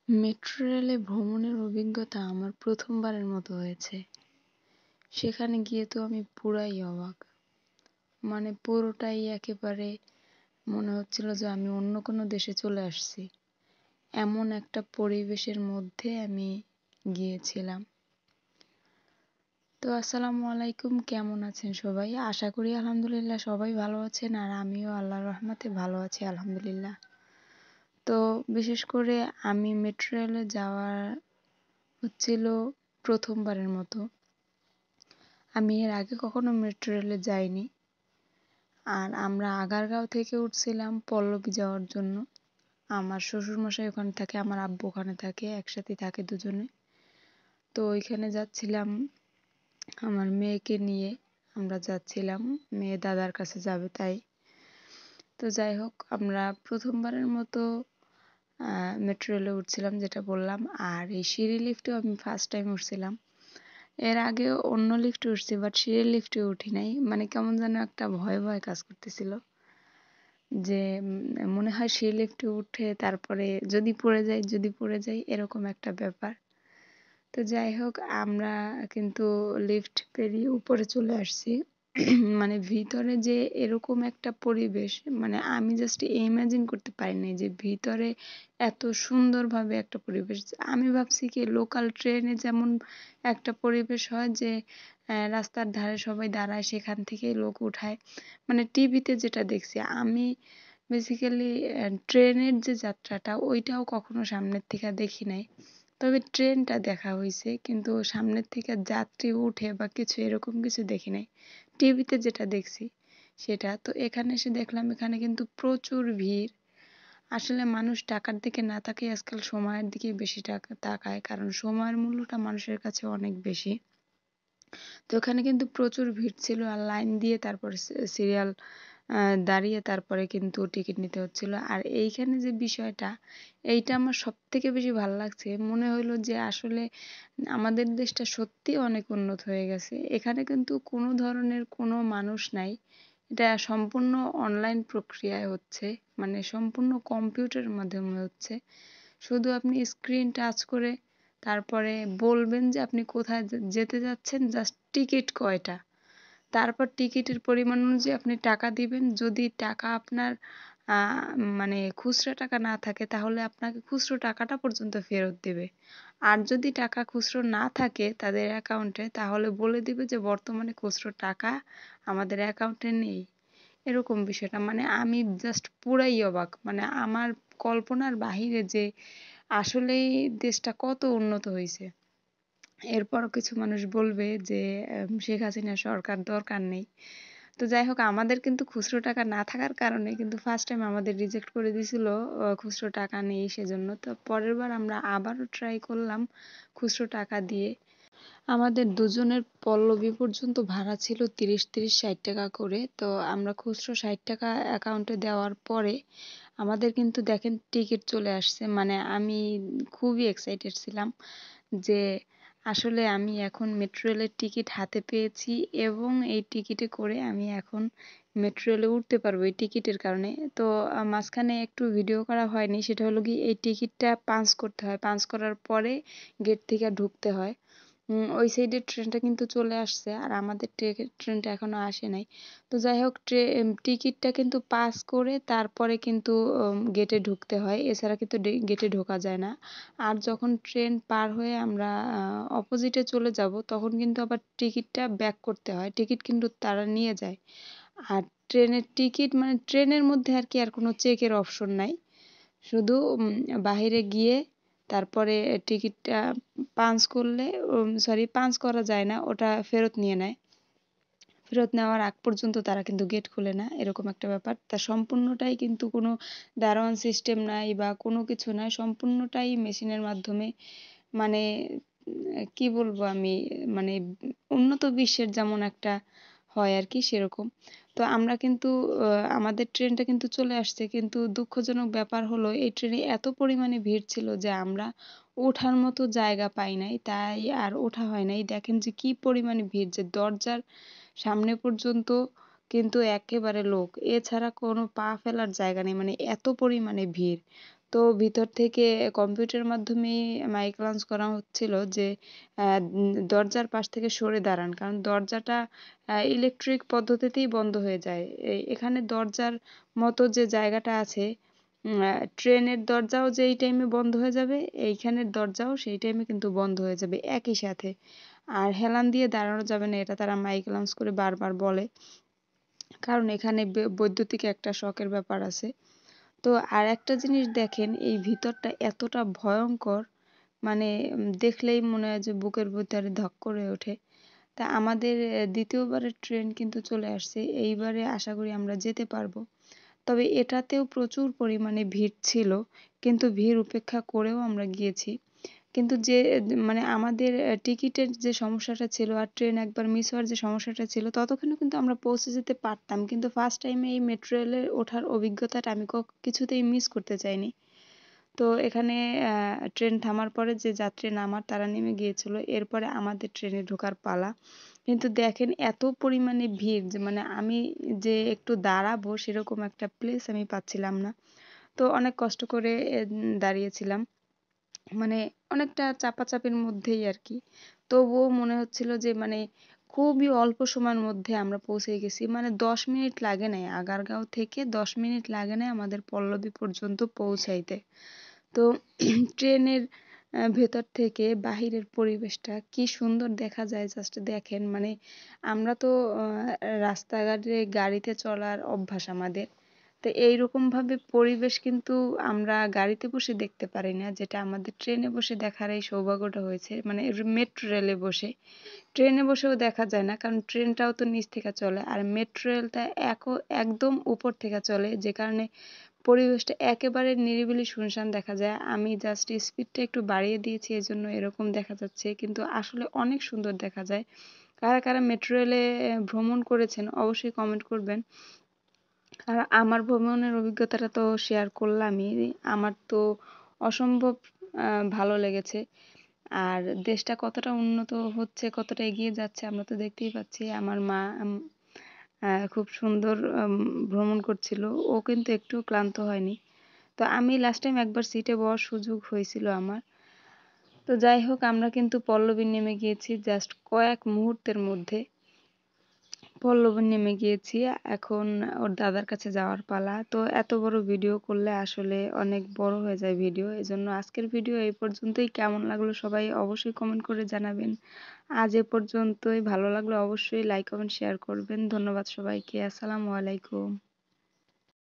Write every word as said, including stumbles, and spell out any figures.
Metro রেলে ভ্রমণের অভিজ্ঞতা আমার প্রথমবারের মতো হয়েছে। সেখানে গিয়ে তো আমি পুরাই অবাক। মানে পুরোটাই একেবারে মনে হচ্ছিল যে আমি অন্য কোনো দেশে চলে আসছি। এমন একটা পরিবেশের মধ্যে আমি গিয়েছিলাম। তো আসসালামু আলাইকুম, কেমন আছেন সবাই? আশা করি আলহামদুলিল্লাহ সবাই ভালো আছেন, আর আমিও আল্লাহর রহমতে ভালো আছি আলহামদুলিল্লাহ। তো বিশেষ করে আমি মেট্রো রেলে যাওয়ার হচ্ছিল প্রথমবারের মতো। আমি এর আগে কখনো মেট্রো রেলে যাইনি। আর আমরা আগারগাঁও থেকে উঠছিলাম পল্লবী যাওয়ার জন্য। আমার শ্বশুরমশাই ওখানে থাকে, আমার আব্বু ওখানে থাকে, একসাথে থাকে দুজনে। তো ওইখানে যাচ্ছিলাম আমার মেয়েকে নিয়ে। আমরা যাচ্ছিলাম, মেয়ে দাদার কাছে যাবে তাই। তো যাই হোক, আমরা প্রথমবারের মতো মেট্রো রেলে উঠছিলাম, যেটা বললাম। আর এই সিঁড়ি লিফটেও আমি ফার্স্ট টাইম উঠছিলাম। এর আগে অন্য লিফটে উঠছি, বাট সিঁড়ির লিফটে উঠি নাই। মানে কেমন যেন একটা ভয় ভয় কাজ করতেছিল, যে মনে হয় সিঁড়ি লিফটে উঠে তারপরে যদি পড়ে যাই যদি পড়ে যাই এরকম একটা ব্যাপার। তো যাই হোক, আমরা কিন্তু লিফট পেরিয়ে উপরে চলে আসছি। মানে ভিতরে যে এরকম একটা পরিবেশ, মানে আমি জাস্ট ইমাজিন করতে পারিনি যে ভিতরে এত সুন্দরভাবে একটা পরিবেশ। আমি ভাবছি কি লোকাল ট্রেনে যেমন একটা পরিবেশ হয়, যে রাস্তার ধারে সবাই দাঁড়ায়, সেখান থেকেই লোক উঠায়, মানে টিভিতে যেটা দেখছি আমি। বেসিক্যালি ট্রেনের যে যাত্রাটা, ওইটাও কখনো সামনের থেকে দেখি নাই। তবে ট্রেনটা দেখা হয়েছে, কিন্তু সামনের থেকে যাত্রী উঠে বা কিছু এরকম কিছু দেখি নাই। টিভিতে যেটা দেখছি সেটা। তো এখানে এসে দেখলাম এখানে কিন্তু প্রচুর ভিড়। আসলে মানুষ টাকার দিকে না তাকিয়ে আজকাল সময়ের দিকে বেশি টাকা তাকায়, কারণ সময়ের মূল্যটা মানুষের কাছে অনেক বেশি। তো এখানে কিন্তু প্রচুর ভিড় ছিল, আর লাইন দিয়ে তারপরে সিরিয়াল দাঁড়িয়ে তারপরে কিন্তু টিকিট নিতে হচ্ছিল। আর এইখানে যে বিষয়টা, এইটা আমার সব থেকে বেশি ভালো লাগছে। মনে হইলো যে আসলে আমাদের দেশটা সত্যি অনেক উন্নত হয়ে গেছে। এখানে কিন্তু কোনো ধরনের কোনো মানুষ নাই, এটা সম্পূর্ণ অনলাইন প্রক্রিয়ায় হচ্ছে, মানে সম্পূর্ণ কম্পিউটারের মাধ্যমে হচ্ছে। শুধু আপনি স্ক্রিন টাচ করে তারপরে বলবেন যে আপনি কোথায় যেতে যাচ্ছেন, জাস্ট টিকিট কয়টা, তারপর টিকিটের পরিমাণ অনুযায়ী আপনি টাকা দিবেন। যদি টাকা আপনার মানে খুচরা টাকা না থাকে, তাহলে আপনাকে খুচরো টাকাটা পর্যন্ত ফেরত দেবে। আর যদি টাকা খুচরো না থাকে তাদের অ্যাকাউন্টে, তাহলে বলে দিবে যে বর্তমানে খুচরো টাকা আমাদের অ্যাকাউন্টে নেই। এরকম বিষয়টা, মানে আমি জাস্ট পুরাই অবাক। মানে আমার কল্পনার বাহিরে যে আসলেই দেশটা কত উন্নত হয়েছে। এরপরও কিছু মানুষ বলবে যে শেখ হাসিনা সরকার দরকার নেই। তো যাই হোক, আমাদের কিন্তু খুচরো টাকা না থাকার কারণে কিন্তু ফার্স্ট টাইম আমাদের রিজেক্ট করে দিয়েছিল খুচরো টাকা নেই সেজন্য। তো পরের বার আমরা আবারও ট্রাই করলাম খুচরো টাকা দিয়ে। আমাদের দুজনের পল্লবী পর্যন্ত ভাড়া ছিল তিরিশ তিরিশ ষাট টাকা করে। তো আমরা খুচরো ষাট টাকা অ্যাকাউন্টে দেওয়ার পরে আমাদের কিন্তু দেখেন টিকিট চলে আসছে। মানে আমি খুবই এক্সাইটেড ছিলাম যে আসলে আমি এখন মেট্রো রেলের টিকিট হাতে পেয়েছি, এবং এই টিকিটে করে আমি এখন মেট্রো রেলে উঠতে পারবো এই টিকিটের কারণে। তো মাঝখানে একটু ভিডিও করা হয়নি, সেটা হলো কি, এই টিকিটটা পাঞ্চ করতে হয়, পাঞ্চ করার পরে গেট থেকে ঢুকতে হয়। ওই সাইডের ট্রেনটা কিন্তু চলে আসছে, আর আমাদের ট্রেনটা এখনো আসে নাই। তো যাই হোক, টিকিটটা কিন্তু পাস করে তারপরে কিন্তু গেটে ঢুকতে হয়, এছাড়া কিন্তু গেটে ঢোকা যায় না। আর যখন ট্রেন পার হয়ে আমরা অপোজিটে চলে যাব, তখন কিন্তু আবার টিকিটটা ব্যাক করতে হয়, টিকিট কিন্তু তারা নিয়ে যায়। আর ট্রেনের টিকিট মানে ট্রেনের মধ্যে আর কি আর কোনো চেকের অপশন নাই, শুধু বাহিরে গিয়ে তারপরে টিকিটটা পাঞ্চ করলে, সরি পাঞ্চ করা যায় না, ওটা ফেরত নিয়ে নেয়। ফেরত নেওয়ার আগ পর্যন্ত তারা কিন্তু গেট খুলে না, এরকম একটা ব্যাপার। তা সম্পূর্ণটাই কিন্তু কোনো দারোয়ান সিস্টেম নাই বা কোনো কিছু নাই, সম্পূর্ণটাই মেশিনের মাধ্যমে। মানে কি বলবো আমি, মানে উন্নত বিশ্বের যেমন একটা হয় আর কি, সেরকম। তো আমরা কিন্তু আমাদের ট্রেনটা কিন্তু চলে আসছে, কিন্তু দুঃখজনক ব্যাপার হলো এই ট্রেনে এত পরিমাণে ভিড় ছিল যে আমরা ওঠার মতো জায়গা পাই নাই, তাই আর ওঠা হয় নাই। দেখেন যে কি পরিমাণে ভিড়, যে দরজার সামনে পর্যন্ত কিন্তু একেবারে লোক, এছাড়া কোনো পা ফেলার জায়গা নেই, মানে এত পরিমাণে ভিড়। তো ভিতর থেকে কম্পিউটারের মাধ্যমেই মাইক লঞ্চ করা হচ্ছিল যে দরজার পাশ থেকে সরে দাঁড়ান, কারণ দরজাটা ইলেকট্রিক পদ্ধতিতেই বন্ধ হয়ে যায়। এখানে দরজার মতো যে জায়গাটা আছে, ট্রেনের দরজাও যে এই টাইমে বন্ধ হয়ে যাবে, এইখানের দরজাও সেই টাইমে কিন্তু বন্ধ হয়ে যাবে একই সাথে। আর হেলান দিয়ে দাঁড়ানো যাবে না, এটা তারা মাইক লঞ্চ করে বারবার বলে, কারণ এখানে বৈদ্যুতিক একটা শকের ব্যাপার আছে। তো আর একটা জিনিস দেখেন, এই ভিতরটা এতটা ভয়ঙ্কর, মানে দেখলেই মনে হয় যে বুকের ভিতরে ধক করে ওঠে। তা আমাদের দ্বিতীয়বারের ট্রেন কিন্তু চলে আসছে, এইবারে আশা করি আমরা যেতে পারবো। তবে এটাতেও প্রচুর পরিমাণে ভিড় ছিল, কিন্তু ভিড় উপেক্ষা করেও আমরা গিয়েছি। কিন্তু যে মানে আমাদের টিকিটের যে সমস্যাটা ছিল আর ট্রেন একবার মিস হওয়ার যে সমস্যাটা ছিল, ততক্ষণে কিন্তু আমরা পৌঁছে যেতে পারতাম, কিন্তু ফার্স্ট টাইমে এই মেট্রো রেলে ওঠার অভিজ্ঞতাটা আমি কিছুতেই মিস করতে চাইনি। তো এখানে ট্রেন থামার পরে যে যাত্রী নামার তারা নেমে গিয়েছিল, এরপরে আমাদের ট্রেনে ঢোকার পালা। কিন্তু দেখেন এত পরিমাণে ভিড় যে মানে আমি যে একটু দাঁড়াবো সেরকম একটা প্লেস আমি পাচ্ছিলাম না। তো অনেক কষ্ট করে দাঁড়িয়েছিলাম, মানে অনেকটা চাপাচাপির মধ্যেই আর কি। তবুও মনে হচ্ছিল যে মানে খুবই অল্প সময়ের মধ্যে আমরা পৌঁছে গেছি, মানে দশ মিনিট লাগে নাই, আগারগাঁও থেকে দশ মিনিট লাগে নাই আমাদের পল্লবী পর্যন্ত পৌঁছাইতে। তো ট্রেনের ভেতর থেকে বাহিরের পরিবেশটা কি সুন্দর দেখা যায়, জাস্ট দেখেন। মানে আমরা তো রাস্তাঘাটে গাড়িতে চলার অভ্যাস আমাদের, তো এইরকমভাবে পরিবেশ কিন্তু আমরা গাড়িতে বসে দেখতে পারি না, যেটা আমাদের ট্রেনে বসে দেখার এই সৌভাগ্যটা হয়েছে। মানে মেট্রো রেলে বসে, ট্রেনে বসেও দেখা যায় না, কারণ ট্রেনটাও তো নিচ থেকে চলে, আর মেট্রো রেলটা একদম উপর থেকে চলে, যে কারণে পরিবেশটা একেবারে নিরিবিলি শুনশান দেখা যায়। আমি জাস্ট স্পিডটা একটু বাড়িয়ে দিয়েছি, এই জন্য এরকম দেখা যাচ্ছে, কিন্তু আসলে অনেক সুন্দর দেখা যায়। কারা কারা মেট্রো রেলে ভ্রমণ করেছেন অবশ্যই কমেন্ট করবেন। আর আমার ভ্রমণের অভিজ্ঞতাটা তো শেয়ার করলামই, আমার তো অসম্ভব ভালো লেগেছে। আর দেশটা কতটা উন্নত হচ্ছে, কতটা এগিয়ে যাচ্ছে আমরা তো দেখতেই পাচ্ছি। আমার মা খুব সুন্দর ভ্রমণ করছিল, ও কিন্তু একটু ক্লান্ত হয়নি। তো আমি লাস্ট টাইম একবার সিটে বসার সুযোগ হয়েছিল আমার। তো যাই হোক, আমরা কিন্তু পল্লবী নেমে গিয়েছি জাস্ট কয়েক মুহূর্তের মধ্যে। পল্লবী নেমে গিয়েছি, এখন ওর দাদার কাছে যাওয়ার পালা। তো এত বড় ভিডিও করলে আসলে অনেক বড় হয়ে যায় ভিডিও, এজন্য আজকের ভিডিও এই পর্যন্তই। কেমন লাগলো সবাই অবশ্যই কমেন্ট করে জানাবেন। আজ এ পর্যন্তই, ভালো লাগলো অবশ্যই লাইক কমেন্ট শেয়ার করবেন। ধন্যবাদ সবাইকে, আসসালামু আলাইকুম।